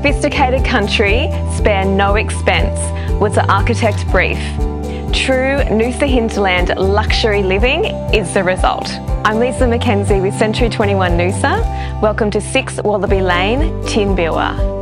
sophisticated country, spare no expense, was the architect's brief. True Noosa hinterland luxury living is the result. I'm Lisa McKenzie with Century 21 Noosa. Welcome to 6 Wallaby Lane, Tinbeerwah.